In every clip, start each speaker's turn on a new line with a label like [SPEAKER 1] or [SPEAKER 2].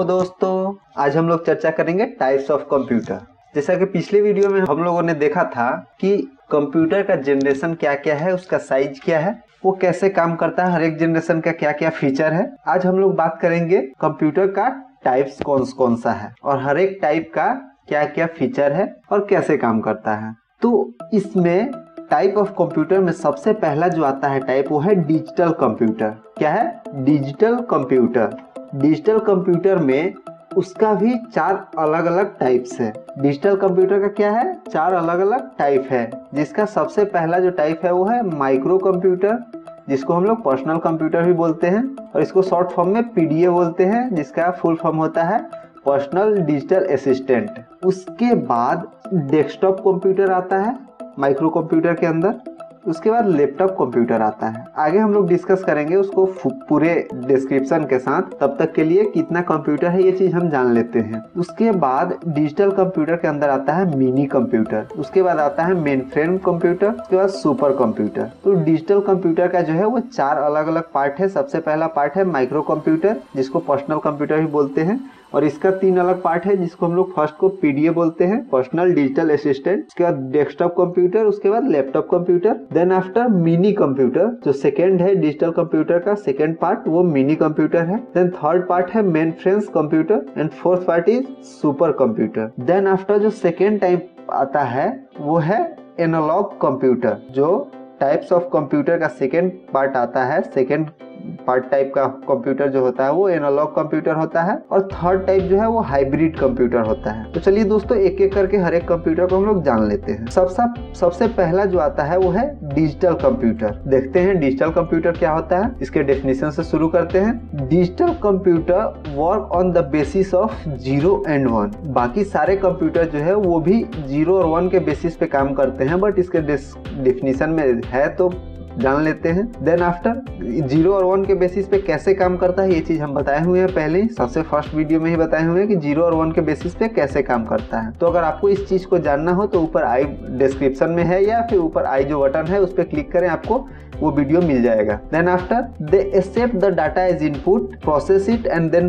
[SPEAKER 1] Hello दोस्तों, आज हम लोग चर्चा करेंगे टाइप्स ऑफ कंप्यूटर। जैसा कि पिछले वीडियो में हम लोगों ने देखा था कि कंप्यूटर का जनरेशन क्या क्या है, उसका साइज क्या है, वो कैसे काम करता है, हर एक जनरेशन का क्या क्या फीचर है। आज हम लोग बात करेंगे कंप्यूटर का टाइप्स कौन सा है और हर एक टाइप का क्या क्या फीचर है और कैसे काम करता है। तो इसमें टाइप ऑफ कंप्यूटर में सबसे पहला जो आता है टाइप, वो है डिजिटल कंप्यूटर। क्या है? Digital computer. डिजिटल कंप्यूटर में उसका भी 4 अलग अलग टाइप्स है। डिजिटल कंप्यूटर का क्या है? 4 अलग अलग टाइप है, जिसका सबसे पहला जो टाइप है वो है माइक्रो कंप्यूटर, जिसको हम लोग पर्सनल कंप्यूटर भी बोलते हैं और इसको शॉर्ट फॉर्म में पीडीए बोलते हैं, जिसका फुल फॉर्म होता है पर्सनल डिजिटल असिस्टेंट। उसके बाद डेस्कटॉप कंप्यूटर आता है माइक्रो कंप्यूटर के अंदर। उसके बाद लैपटॉप कंप्यूटर आता है। आगे हम लोग डिस्कस करेंगे उसको पूरे डिस्क्रिप्शन के साथ। तब तक के लिए कितना कंप्यूटर है ये चीज हम जान लेते हैं। उसके बाद डिजिटल कंप्यूटर के अंदर आता है मिनी कंप्यूटर। उसके बाद आता है मेन फ्रेम कंप्यूटर। उसके बाद सुपर कंप्यूटर। तो डिजिटल कंप्यूटर का जो है वो 4 अलग अलग पार्ट है। सबसे पहला पार्ट है माइक्रो कंप्यूटर, जिसको पर्सनल कंप्यूटर भी बोलते हैं, और इसका 3 अलग पार्ट है, जिसको हम लोग फर्स्ट को पीडीए बोलते हैं, पर्सनल डिजिटल असिस्टेंट। उसके बाद डेस्कटॉप कंप्यूटर, उसके बाद laptop computer, then after mini computer. जो सेकेंड है डिजिटल कंप्यूटर का सेकेंड पार्ट, वो मिनी कंप्यूटर है। देन थर्ड पार्ट है main frame computer and fourth part is super computer. Then after जो सेकेंड टाइप आता है वो है एनालॉग कंप्यूटर। जो टाइप्स ऑफ कंप्यूटर का सेकेंड पार्ट आता है, सेकेंड पार्ट टाइप का कंप्यूटर जो होता है वो एनालॉग कंप्यूटर होता है, और थर्ड टाइप जो है वो हाइब्रिड कंप्यूटर होता है। तो चलिए दोस्तों, एक एक करके हर एक कंप्यूटर को हम लोग जान लेते हैं। सबसे पहला जो आता है वो है डिजिटल कंप्यूटर। देखते हैं डिजिटल कंप्यूटर क्या होता है, इसके डेफिनेशन से शुरू करते हैं। Digital computer work on the basis of 0 and 1। बाकी सारे कंप्यूटर जो है वो भी 0 और 1 के बेसिस पे काम करते हैं, बट इसके डेफिनेशन में है तो जान लेते हैं। देन आफ्टर 0 और 1 के बेसिस पे कैसे काम करता है ये चीज हम बताए हुए हैं पहले ही, सबसे फर्स्ट वीडियो में ही बताए हुए हैं कि 0 और 1 के बेसिस पे कैसे काम करता है। तो अगर आपको इस चीज को जानना हो तो ऊपर आई डिस्क्रिप्शन में है, या फिर ऊपर आई जो बटन है उस पर क्लिक करें, आपको वो वीडियो मिल जाएगा। Then after they accept the data as input, process it and then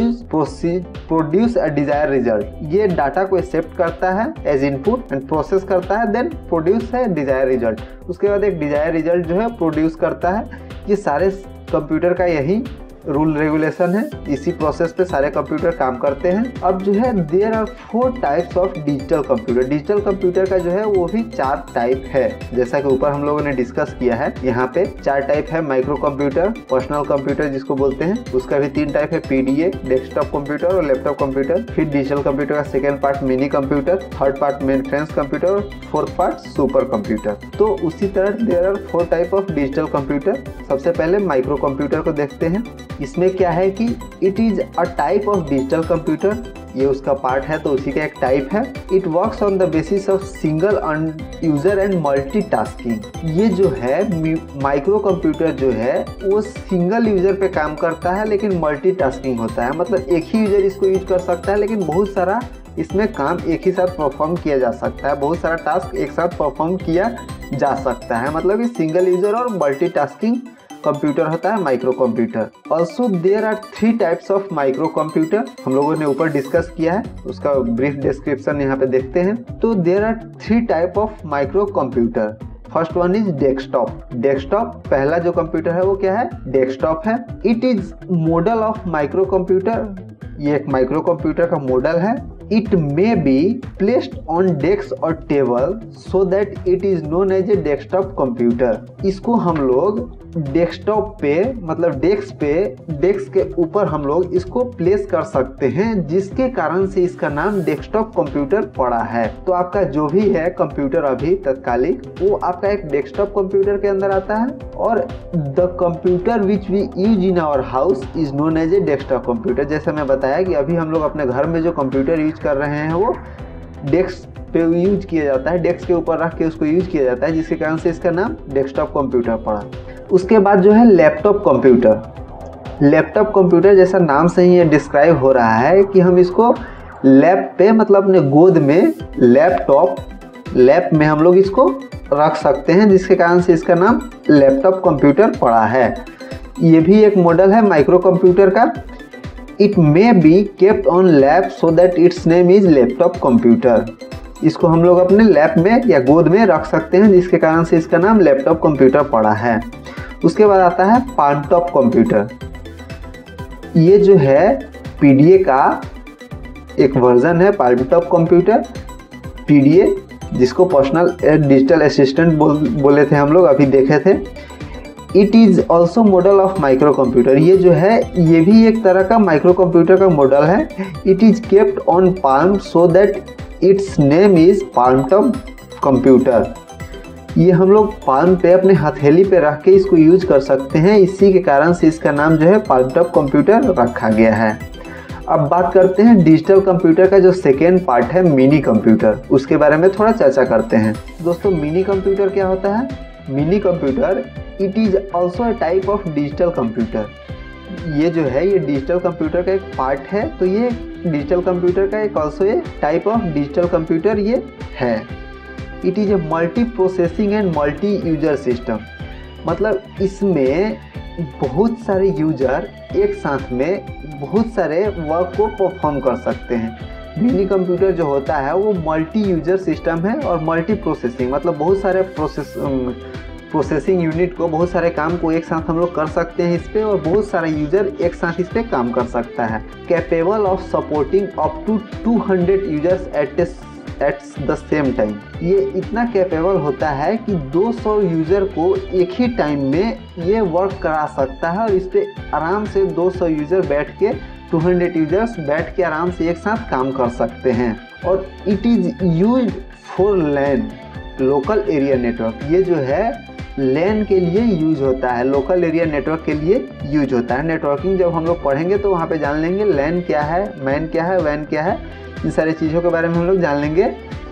[SPEAKER 1] produce a desire result. ये डाटा को एक्सेप्ट करता है एज इनपुट एंड प्रोसेस करता है, देन प्रोड्यूस है डिजायर रिजल्ट। उसके बाद एक डिजायर रिजल्ट जो है प्रोड्यूस करता है। ये सारे कंप्यूटर का यही रूल रेगुलेशन है, इसी प्रोसेस पे सारे कंप्यूटर काम करते हैं। अब जो है there are 4 types of digital computer. Digital computer का जो है वो भी 4 टाइप है, जैसा कि ऊपर हम लोगों ने डिस्कस किया है। यहाँ पे 4 टाइप है, माइक्रो कंप्यूटर, पर्सनल कंप्यूटर जिसको बोलते हैं, उसका भी 3 टाइप है, पीडीए, डेस्कटॉप कंप्यूटर और लैपटॉप कंप्यूटर। फिर डिजिटल कंप्यूटर का second part mini computer, third part main frame computer और फोर्थ पार्ट सुपर कंप्यूटर। तो उसी तरह there are 4 type of digital computer. सबसे पहले माइक्रो कंप्यूटर को देखते हैं। इसमें क्या है कि it is a type of digital computer, ये उसका पार्ट है तो उसी का एक टाइप है। It works on the basis of single user and multitasking. ये जो है माइक्रो कंप्यूटर जो है वो सिंगल यूजर पे काम करता है, लेकिन मल्टीटास्किंग होता है। मतलब एक ही यूजर इसको यूज कर सकता है, लेकिन बहुत सारा इसमें काम एक ही साथ परफॉर्म किया जा सकता है, बहुत सारा टास्क एक साथ परफॉर्म किया जा सकता है। मतलब कि सिंगल यूजर और मल्टीटास्किंग कंप्यूटर होता है micro computer. Also there are 3 types of micro computer. हम लोगों ने ऊपर डिस्कस किया है, उसका ब्रीफ डिस्क्रिप्शन यहाँ पे देखते हैं। तो there are 3 type of micro computer. First one is desktop. Desktop पहला जो कंप्यूटर है वो क्या है? डेस्कटॉप है। It is model of micro computer. ये एक माइक्रो कंप्यूटर का मॉडल है। It may be placed on desk और table so that it is known as a desktop computer. इसको हम लोग डेस्कटॉप पे, मतलब डेस्क के ऊपर हम लोग इसको प्लेस कर सकते हैं, जिसके कारण से इसका नाम डेस्कटॉप कंप्यूटर पड़ा है। तो आपका जो भी है कंप्यूटर अभी तत्कालिक, वो आपका एक डेस्कटॉप कंप्यूटर के अंदर आता है, और the computer which we use in our house is known as a desktop computer. जैसे मैं बताया कि अभी हम लोग अपने घर में जो कंप्यूटर यूज कर रहे हैं वो डेस्क पे यूज किया जाता है, डेस्क के ऊपर रख के उसको यूज किया जाता है, जिसके कारण से इसका नाम डेस्कटॉप कंप्यूटर पड़ा। उसके बाद जो है लैपटॉप कंप्यूटर। लैपटॉप कंप्यूटर जैसा नाम से ही ये डिस्क्राइब हो रहा है कि हम इसको लैप पे, मतलब अपने गोद में, लैप में हम लोग इसको रख सकते हैं, जिसके कारण से इसका नाम लैपटॉप कंप्यूटर पड़ा है। ये भी एक मॉडल है माइक्रो कंप्यूटर का। It may be kept on lap so that its name is laptop computer. इसको हम लोग अपने लैप में या गोद में रख सकते हैं, जिसके कारण से इसका नाम लैपटॉप कंप्यूटर पड़ा है। उसके बाद आता है पाल्म टॉप कंप्यूटर। ये जो है पीडीए का एक वर्जन है, पाल्म टॉप कंप्यूटर। पीडीए जिसको पर्सनल डिजिटल असिस्टेंट बोले थे हम लोग, अभी देखे थे। It is also model of micro computer. ये जो है ये भी एक तरह का माइक्रो कंप्यूटर का मॉडल है। It is kept on palm so that its name is palm top computer. ये हम लोग पाल्म पे अपने हथेली पे रख के इसको यूज कर सकते हैं, इसी के कारण से इसका नाम जो है पाल्म टॉप कंप्यूटर रखा गया है। अब बात करते हैं डिजिटल कंप्यूटर का जो सेकेंड पार्ट है मिनी कंप्यूटर, उसके बारे में थोड़ा चर्चा करते हैं। दोस्तों मिनी कंप्यूटर क्या होता है? Mini computer it is also a type of digital computer. ये जो है ये डिजिटल कंप्यूटर का एक पार्ट है, तो ये डिजिटल कंप्यूटर का एक also a type of digital computer ये है। It is a multi processing and multi user system. मतलब इसमें बहुत सारे यूजर एक साथ में बहुत सारे वर्क को परफॉर्म कर सकते हैं। मिनी कंप्यूटर जो होता है वो मल्टी यूजर सिस्टम है और मल्टी प्रोसेसिंग, मतलब बहुत सारे प्रोसेसिंग यूनिट को, बहुत सारे काम को एक साथ हम लोग कर सकते हैं इस पे, और बहुत सारे यूजर एक साथ इस पे काम कर सकता है। Capable of supporting up to 200 users at the same time. ये इतना कैपेबल होता है कि 200 यूजर को एक ही टाइम में ये वर्क करा सकता है, और इस पे आराम से 200 यूजर बैठ के 200 यूजर्स बैठ के आराम से एक साथ काम कर सकते हैं। और it is used for LAN, local area network. ये जो है लैन के लिए यूज होता है, लोकल एरिया नेटवर्क के लिए यूज होता है। नेटवर्किंग जब हम लोग पढ़ेंगे तो वहाँ पे जान लेंगे लैन क्या है, मैन क्या है, वैन क्या है, इन सारी चीज़ों के बारे में हम लोग जान लेंगे।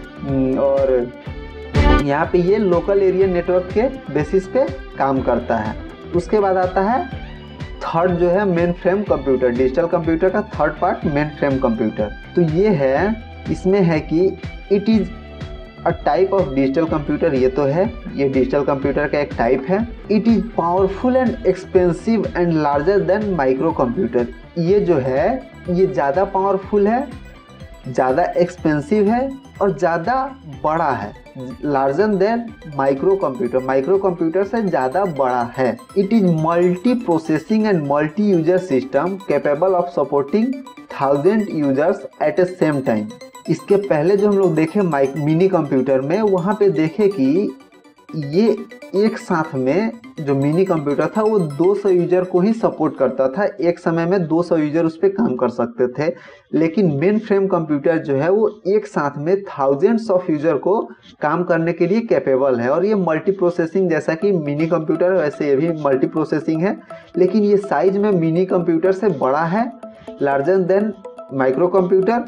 [SPEAKER 1] और यहाँ पे ये लोकल एरिया नेटवर्क के बेसिस पे काम करता है। उसके बाद आता है थर्ड जो है main frame computer. Digital computer का third part main frame computer. तो ये है, इसमें है कि it is a type of digital computer. ये तो है, ये डिजिटल कंप्यूटर का एक टाइप है। It is powerful and expensive and larger than micro computer. ये जो है ये ज़्यादा पावरफुल है, ज़्यादा एक्सपेंसिव है और ज़्यादा बड़ा है। Larger than micro computer, micro computer से ज़्यादा बड़ा है। It is multi processing and multi user system capable of supporting 1000 users at a same time. इसके पहले जो हम लोग देखे मिनी कंप्यूटर में, वहाँ पे देखे कि ये एक साथ में जो मिनी कंप्यूटर था वो 200 यूजर को ही सपोर्ट करता था, एक समय में 200 यूजर उस पर काम कर सकते थे। लेकिन मेन फ्रेम कंप्यूटर जो है वो एक साथ में थाउजेंड्स ऑफ यूजर को काम करने के लिए कैपेबल है। और ये मल्टी प्रोसेसिंग, जैसा कि मिनी कंप्यूटर है वैसे ये भी मल्टी प्रोसेसिंग है, लेकिन ये साइज में मिनी कंप्यूटर से बड़ा है, लार्जर देन माइक्रो कंप्यूटर,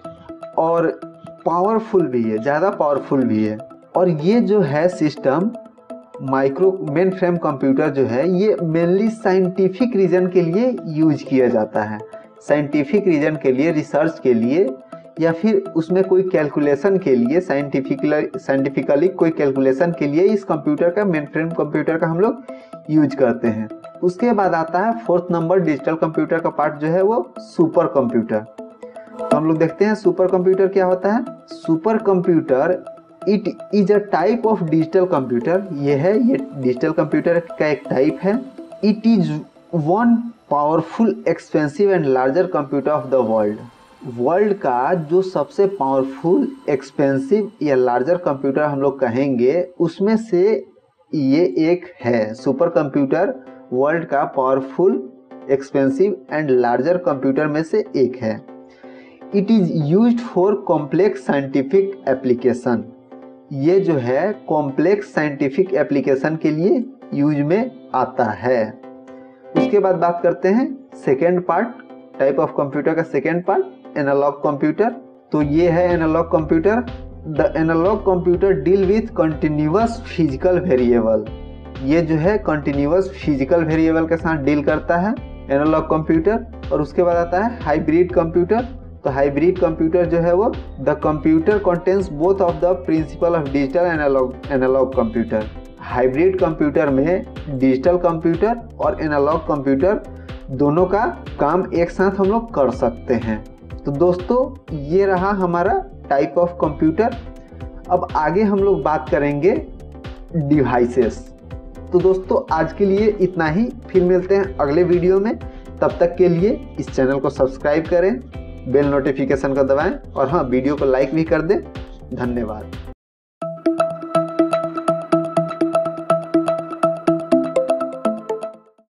[SPEAKER 1] और पावरफुल भी है, ज़्यादा पावरफुल भी है। और ये जो है system micro main frame computer जो है ये मेनली साइंटिफिक रीजन के लिए यूज किया जाता है। साइंटिफिक रीजन के लिए, रिसर्च के लिए, या फिर उसमें कोई कैलकुलेशन के लिए, साइंटिफिकली कोई कैलकुलेशन के लिए इस कंप्यूटर का, मेन फ्रेम कंप्यूटर का हम लोग यूज करते हैं। उसके बाद आता है फोर्थ नंबर डिजिटल कंप्यूटर का पार्ट जो है वो सुपर कंप्यूटर। तो हम लोग देखते हैं सुपर कंप्यूटर क्या होता है। Super computer it is a type of digital computer. ये है, ये डिजिटल कंप्यूटर का एक टाइप है। It is one powerful, expensive and larger computer of the world. World का जो सबसे पावरफुल, एक्सपेंसिव या लार्जर कंप्यूटर हम लोग कहेंगे उसमें से ये एक है। सुपर कंप्यूटर वर्ल्ड का powerful, expensive and larger computer में से एक है। It is used for complex scientific application. ये जो है कॉम्प्लेक्स साइंटिफिक एप्लीकेशन के लिए यूज में आता है। उसके बाद बात करते हैं second part, type of computer का सेकेंड पार्ट, एनालॉग कंप्यूटर। तो ये है analog computer. The analog computer deal with continuous physical variable. ये जो है कंटिन्यूअस फिजिकल वेरिएबल के साथ डील करता है एनालॉग कंप्यूटर। और उसके बाद आता है हाइब्रिड कंप्यूटर। तो हाइब्रिड कंप्यूटर जो है वो the computer contains both of the principle of digital analog computer. Hybrid computer में डिजिटल कंप्यूटर और एनालॉग कंप्यूटर दोनों का काम एक साथ हम लोग कर सकते हैं। तो दोस्तों ये रहा हमारा टाइप ऑफ कंप्यूटर। अब आगे हम लोग बात करेंगे डिवाइसेस। तो दोस्तों आज के लिए इतना ही, फिर मिलते हैं अगले वीडियो में। तब तक के लिए इस चैनल को सब्सक्राइब करें, बेल नोटिफिकेशन को दबाएं और हाँ, वीडियो को लाइक भी कर दें। धन्यवाद।